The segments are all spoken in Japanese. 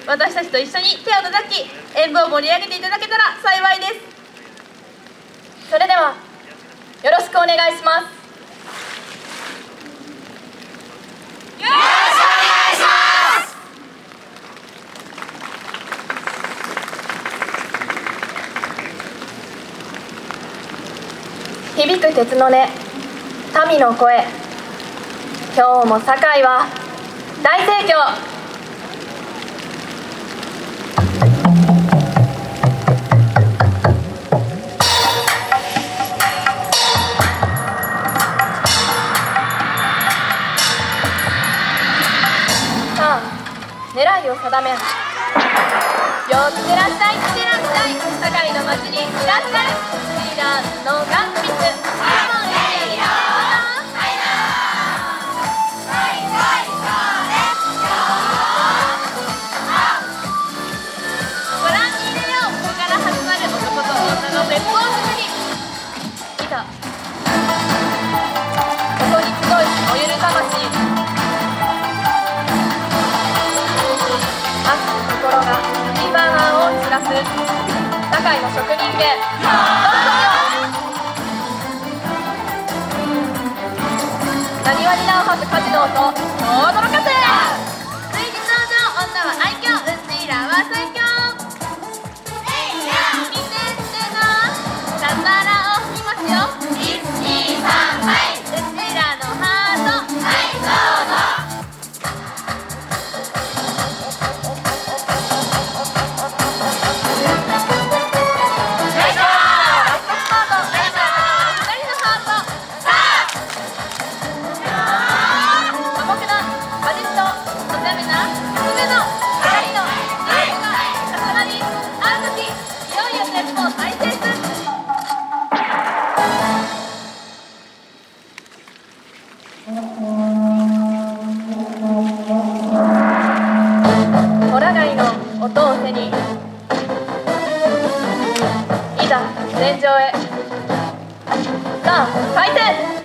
私たちと一緒に手を叩き演舞を盛り上げていただけたら幸いです。 それではよろしくお願いします。 よろしくお願いします。 響く鉄の音、民の声。今日も堺は大盛況。さあ、狙いを定めよってらっしゃい、いってらっしゃい。堺の町にいらっしゃい。リーダーのガンツミス。堺の職人芸、なにわに名を馳せカジノと驚かせ。 ついに登場、女は愛嬌、うちらは最強。見てってな、たたらを引きますよ。1、2、3、はい。うちらのハート、はい、どうぞ。 ホラ貝の音を背に、いざ戦場へ。さあ、開戦。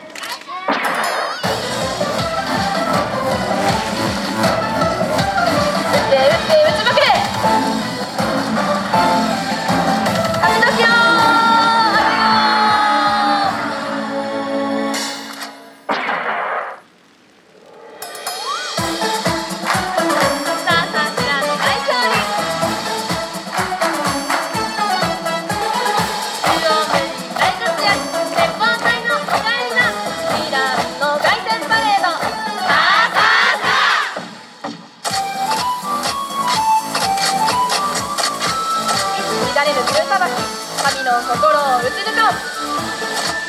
神の心を打ち抜こう。